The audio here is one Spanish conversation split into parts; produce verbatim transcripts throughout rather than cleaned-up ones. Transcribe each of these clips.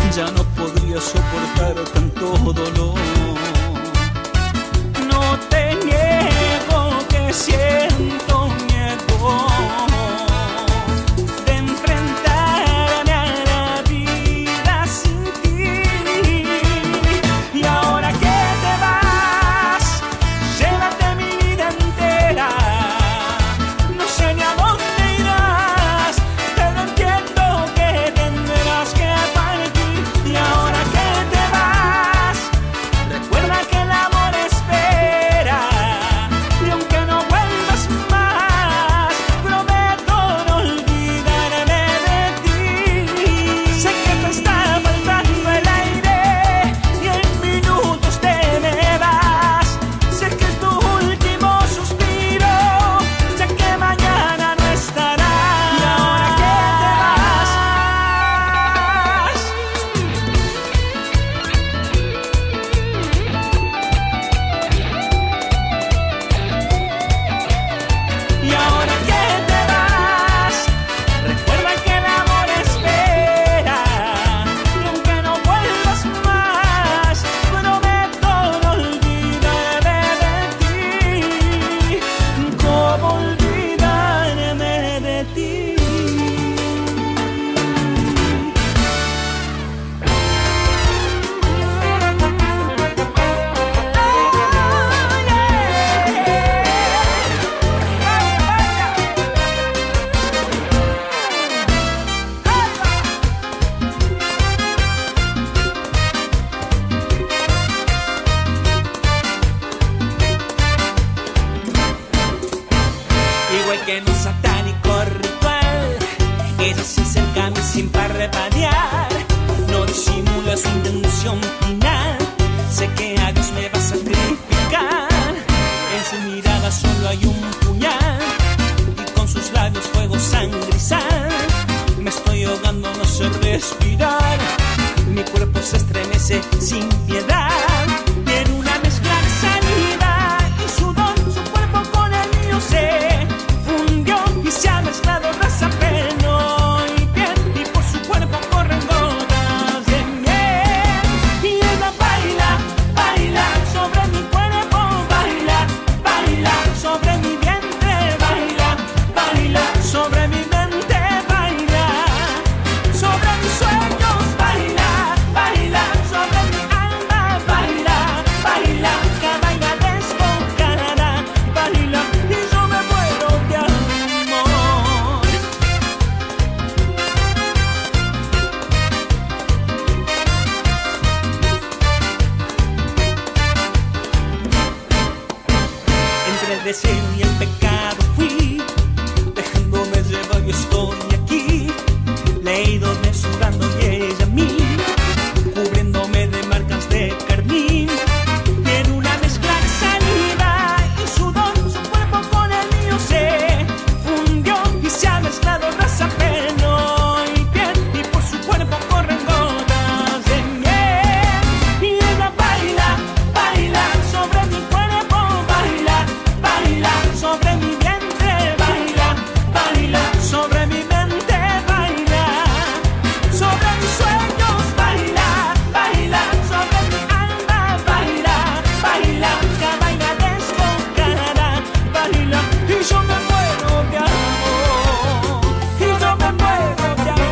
ya no podría soportar tanto dolor. No te niego que siento miedo de enfrentarme a la vida sin ti. Y ahora que te vas, llévate mi vida entera. No sé ni a dónde irás, pero entiendo que tendrás que partir. Y ahora que te vas, recuerda que el amor espera. Y aunque no vuelvas más, prometo no olvidarme de ti. Sé que te está faltando el aire y en minutos te me vas. Sé que es tu último suspiro, sé que mañana no estarás. Y ahora que te vas, y ahora que te vas, recuerda que el amor espera. Y aunque no vuelvas más, prometo no olvidarme de ti. ¿Cómo olvidarme de ti? Igual que en un satánico ritual, ella se acerca a mí sin parpadear. No disimula su intención final. Sé que a Dios me va a sacrificar. En su mirada solo hay un puñal y con sus labios fuego, sangre y sal. Me estoy ahogando, no sé respirar. Mi cuerpo se estremece sin piedad. Y en una mezcla de saliva y sudor, su cuerpo con el mío se fundió y se ha mezclado raza, pelo y piel. Y por su cuerpo corren gotas de miel. Y ella baila, baila sobre mi cuerpo, baila, baila sobre mi vientre, baila, baila sobre mi mente, baila sobre mis sueños, baila, baila sobre mi alma, baila, baila, que baila desbocada, baila y yo me muero de amor. Entre el deseo y el pecado fui, dejándome llevar y estoy aquí. Le he ido desnudando y ella a mí, cubriéndome de marcas de carmín. Y en una mezcla de saliva y sudor, su cuerpo con el mío se fundió y se ha mezclado raza, pelo y piel. Y por su cuerpo corren gotas de miel. Y ella baila, baila sobre mi cuerpo, baila, baila sobre mi vientre, baila, baila sobre mi mente, baila sobre mis sueños, baila, baila sobre mi alma, baila, baila, que baila desbocada, baila y yo me muero de amor, y yo me muero de amor.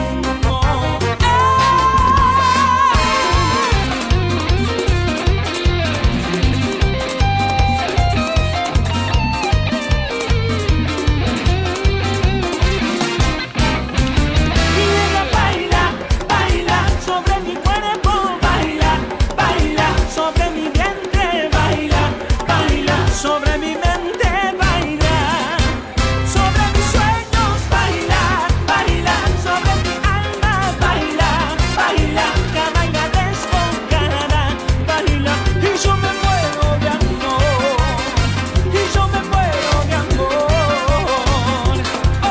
Y ella baila, baila sobre mi cuerpo, baila, baila sobre mi vientre, baila, baila sobre mi mente, baila sobre mis sueños, baila, baila sobre mi alma, baila, baila, que baila desbocada, baila y yo me muero de amor, y yo me muero de amor. Oh.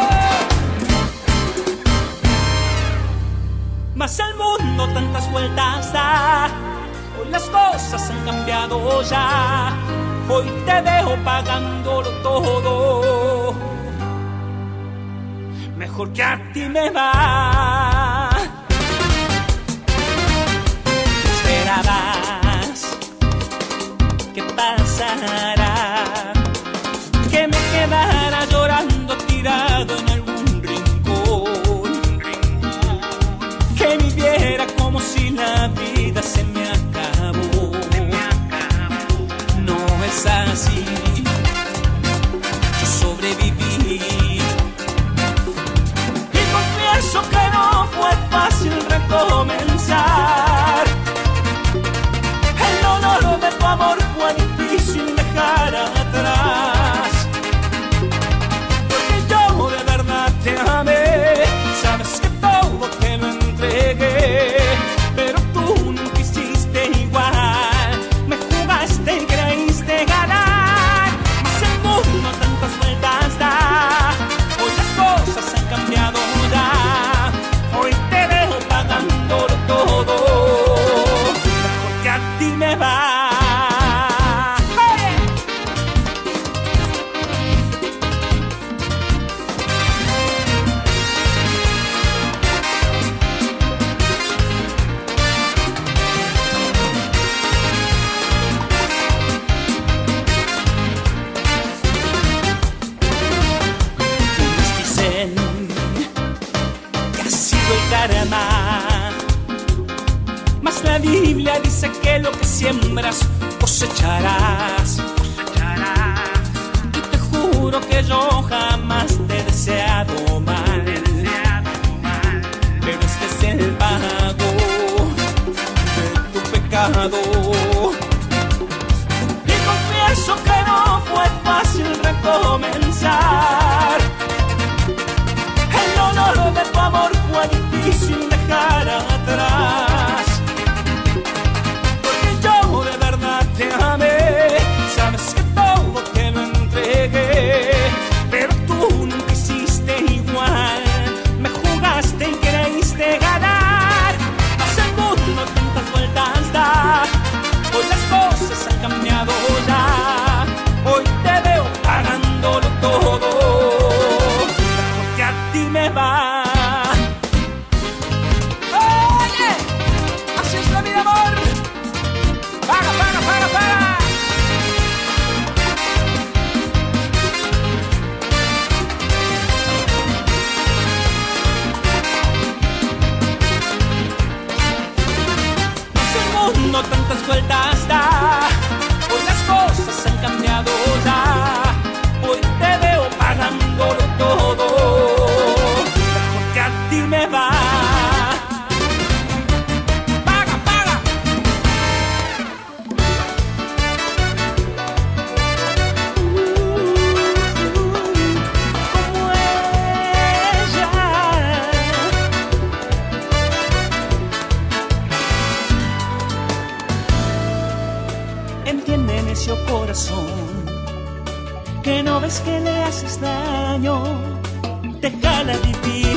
Mas el mundo tantas vueltas da, hoy las cosas han cambiado ya. Hoy te veo pagándolo todo, mejor que a ti me va. dejara, que me quedara llorando tirado en algún rincón, que viviera como si la vida se me acabó. No es así, yo sobreviví y confieso que no fue fácil recomenzar. El dolor de tu amor fue difícil dejar atrás, porque yo de verdad te amé. Sabes que todo te lo entregué, pero tú no quisiste igual. Me jugaste y creíste ganar, mas el mundo tantas vueltas da. Hoy las cosas han cambiado ya, hoy te veo pagándolo todo. Mejor que a ti me va. Mas la Biblia dice que lo que siembras cosecharás, cosecharás. Y te juro que yo jamás te he deseado mal, pero este es el pago de tu pecado. Y confieso que no fue fácil recomenzar. El dolor de tu amor fue difícil dejar atrás, porque yo de verdad te amé. Sabes que todo te lo entregué, pero tú no quisiste igual. Me jugaste y creíste ganar, mas el mundo tantas vueltas da. Hoy las cosas han cambiado ya, hoy te veo pagándolo todo. Porque a ti me va. No tantas vueltas da, hoy las cosas han cambiado ya, hoy te veo pagándolo todo. Mejor que a ti me va. Paga, paga. Como ella. Entiende, necio corazón, que no ves que le haces daño. Déjala vivir.